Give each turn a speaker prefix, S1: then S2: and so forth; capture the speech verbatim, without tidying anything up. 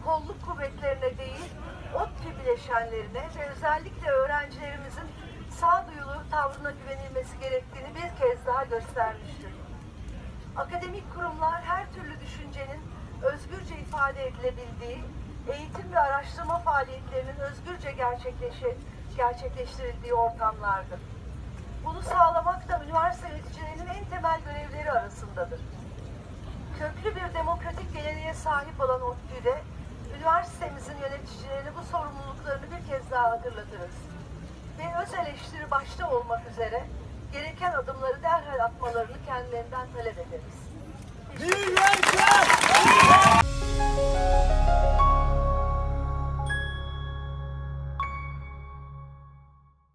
S1: kolluk kuvvetlerine değil, ODTÜ bileşenlerine ve özellikle öğrencilerimizin sağduyulu tavrına güvenilmesi gerektiğini bir kez daha göstermiştir. Akademik kurumlar her türlü düşüncenin özgürce ifade edilebildiği, eğitim ve araştırma faaliyetlerinin özgürce gerçekleştirildiği ortamlardır. Bunu sağlamak da üniversite yöneticilerinin en temel görevleri arasındadır. Köklü bir demokratik geleneğe sahip olan ODTÜ'de, üniversitemizin yöneticilerine bu sorumluluklarını bir kez daha hatırlatırız. Ve öz eleştiri başta olmak üzere gereken adımları derhal atmalarını kendilerinden talep ederiz.